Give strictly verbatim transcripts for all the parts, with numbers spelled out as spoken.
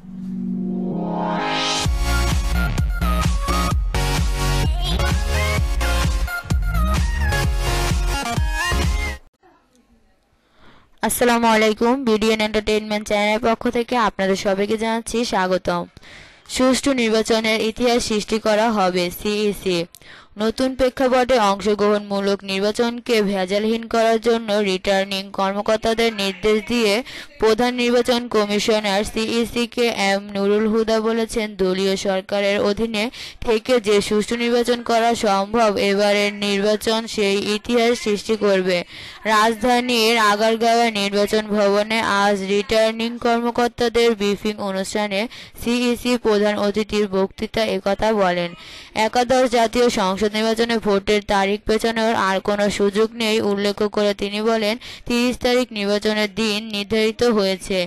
আসসালামু আলাইকুম। BDN entertainment চ্যানেলের পক্ষ থেকে আপনাদের সবাইকে জানাচ্ছি স্বাগতম। সুষ্ঠু নির্বাচনের ইতিহাস সৃষ্টি করা হবে সিইসি। নতুন প্রেক্ষাপটে অংশগ্রহণমূলক নির্বাচনকে ভেজালহীন করার জন্য রিটার্নিং কর্মকর্তাদের নির্দেশ দিয়ে প্রধান নির্বাচন কমিশনার সিইসিকে এম নুরুল হুদা বলেছেন, দলীয় সরকারের অধীনে থেকে যে সুষ্ঠু নির্বাচন করা সম্ভব, এবারের নির্বাচন সেই ইতিহাস সৃষ্টি করবে। রাজধানীর আগারগাঁওয়ে নির্বাচন ভবনে আজ রিটার্নিং কর্মকর্তাদের ব্রিফিং অনুষ্ঠানে সিইসি প্রধান অতিথির বক্তৃতা একথা বলেন। একাদশ জাতীয় সংসদ নির্বাচনে ভোটের তারিখ পেছানোর আর কোনো সুযোগ নেই উল্লেখ করে তিনি বলেন, তিরিশ তারিখ নির্বাচনের দিন নির্ধারিত হয়েছে,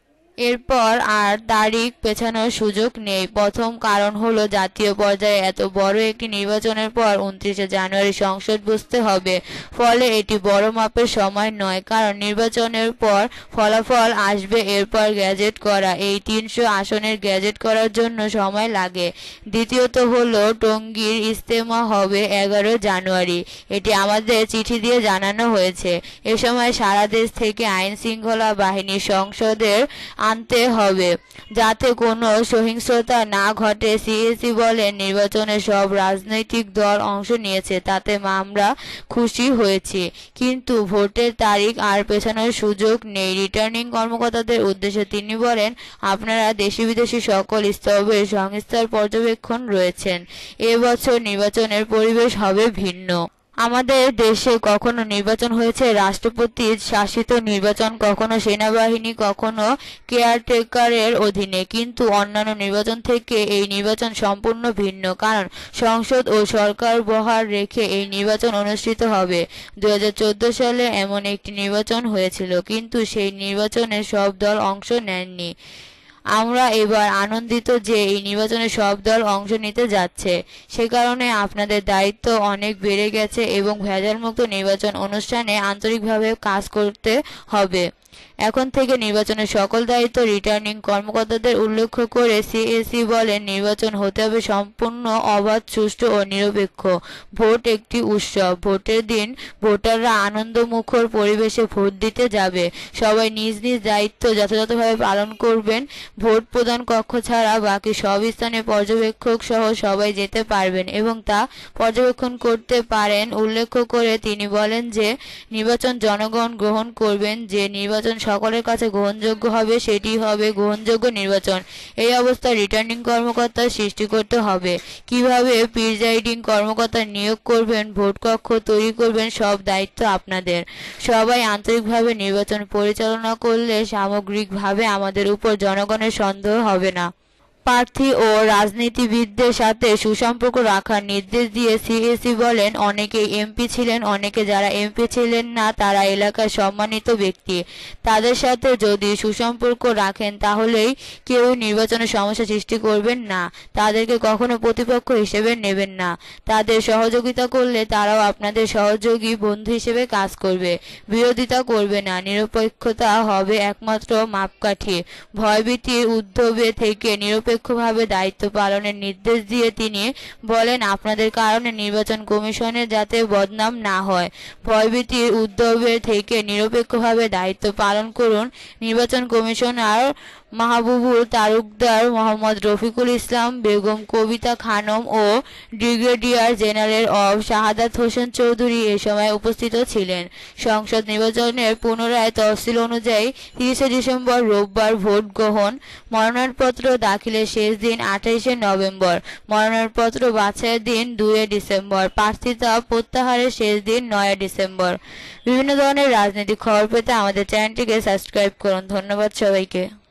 এরপর আর তারিখ পেছানোর সুযোগ নেই। প্রথম কারণ হলো, জাতীয় পর্যায়ে এত বড় একটি নির্বাচনের পর উনত্রিশে জানুয়ারি সংসদ বসতে হবে, ফলে এটি বড় মাপের সময় নয়। কারণ নির্বাচনের পর ফলাফল আসবে, এরপর গ্যাজেট করা, এই তিনশো আসনের গ্যাজেট করার জন্য সময় লাগে। দ্বিতীয়ত হলো, টঙ্গীর ইজতেমা হবে এগারো জানুয়ারি, এটি আমাদের চিঠি দিয়ে জানানো হয়েছে। এ সময় সারা দেশ থেকে আইন শৃঙ্খলা বাহিনী সংসদের আনতে হবে, যাতে কোনো সহিংসতা না ঘটে। সিইসি বলেন, নির্বাচনে সব রাজনৈতিক দল অংশ নিয়েছে, তাতে আমরা খুশি হয়েছি, কিন্তু ভোটের তারিখ আর পেছানোর সুযোগ নেই। রিটার্নিং কর্মকর্তাদের উদ্দেশ্যে তিনি বলেন, আপনারা দেশি বিদেশি সকল স্তরের সংস্থার পর্যবেক্ষণ রয়েছেন। এবছর নির্বাচনের পরিবেশ হবে ভিন্ন। আমাদের দেশে কখনো নির্বাচন হয়েছে রাষ্ট্রপতি শাসিত নির্বাচন, কখনো সেনাবাহিনী, কখনো কেয়ারটেকারের অধীনে, কিন্তু অন্যান্য নির্বাচন থেকে এই নির্বাচন সম্পূর্ণ ভিন্ন। কারণ সংসদ ও সরকার বহাল রেখে এই নির্বাচন অনুষ্ঠিত হবে। দুই হাজার চোদ্দ সালে এমন একটি নির্বাচন হয়েছিল, কিন্তু সেই নির্বাচনে সব দল অংশ নেননি। আমরা এবার আনন্দিত যে এই নির্বাচনে সব দল অংশ নিতে যাচ্ছে, সে কারণে আপনাদের দায়িত্ব অনেক বেড়ে গেছে এবং ভেজালমুক্ত নির্বাচন অনুষ্ঠানে আন্তরিকভাবে কাজ করতে হবে। এখন থেকে নির্বাচনের সকল দায়িত্ব রিটার্নিং কর্মকর্তাদের উল্লেখ করে সিইসি বলেন, নির্বাচন হতে হবে সম্পূর্ণ অবাধ, সুষ্ঠু ও নিরপেক্ষ। ভোট একটি উৎসব, ভোটের দিন ভোটাররা আনন্দমুখর পরিবেশে ভোট দিতে যাবে। সবাই নিজ নিজ দায়িত্ব যথাযথভাবে পালন করবেন। ভোট প্রদান কক্ষ ছাড়া বাকি সব স্থানে পর্যবেক্ষক সহ সবাই যেতে পারবেন এবং তা পর্যবেক্ষণ করতে পারেন। উল্লেখ করে তিনি বলেন যে, নির্বাচন জনগণ গ্রহণ করবেন, যে নির্বাচন সকলের কাছে গ্রহণযোগ্য হবে সেটি হবে গ্রহণযোগ্য নির্বাচন। এই অবস্থায় রিটার্নিং কর্মকর্তা সৃষ্টি করতে হবে। কিভাবে প্রিজাইডিং কর্মকর্তা নিয়োগ করবেন, ভোট কক্ষ তৈরি করবেন, সব দায়িত্ব আপনাদের। সবাই আন্তরিকভাবে নির্বাচন পরিচালনা করলে সামগ্রিকভাবে আমাদের উপর জনগণের সন্দেহ হবে না। প্রার্থী ও রাজনীতিবিদদের সাথে সুসম্পর্ক রাখার নির্দেশ দিয়ে সিইসি বলেন, অনেকেই এমপি ছিলেন, অনেকে যারা এমপি ছিলেন না তারা এলাকার সম্মানিত ব্যক্তি, তাদের সাথে যদি সুসম্পর্ক রাখেন তাহলেই কেউ নির্বাচনে সমস্যা সৃষ্টি করবেন না, তাদেরকে কখনো প্রতিপক্ষ হিসেবে নেবেন না। তাদের সহযোগিতা করলে তারাও আপনাদের সহযোগী বন্ধু হিসেবে কাজ করবে, বিরোধিতা করবে না। নিরপেক্ষতা হবে একমাত্র মাপকাঠি। ভয়ভীতির উদ্ভবে থেকে নিরপেক্ষভাবে দায়িত্ব পালনের নির্দেশ দিয়ে তিনি বলেন, আপনাদের কারণে নির্বাচন কমিশনের যাতে বদনাম না হয়। ভয়ভীতির উদ্ভবে থেকে নিরপেক্ষভাবে দায়িত্ব পালন করুন। নির্বাচন কমিশনার মাহবুবুল তালুকদার, মোহাম্মদ রফিকুল ইসলাম, বেগম কবিতা খানম ও ব্রিগেডিয়ার জেনারেল অব শাহাদাত হোসেন চৌধুরী এ সময় উপস্থিত ছিলেন। সংসদ নির্বাচনের পুনরায় তফসিল অনুযায়ী তিরিশে ডিসেম্বর রোববার ভোট গ্রহণ, মনোনয়নপত্র দাখিলের শেষ দিন আঠাইশে নভেম্বর, মনোনয়নপত্র বাছাইয়ের দিন দুই ডিসেম্বর, প্রার্থিতা প্রত্যাহারের শেষ দিন নয় ডিসেম্বর। বিভিন্ন ধরনের রাজনৈতিক খবর পেতে আমাদের চ্যানেলটিকে সাবস্ক্রাইব করুন। ধন্যবাদ সবাইকে।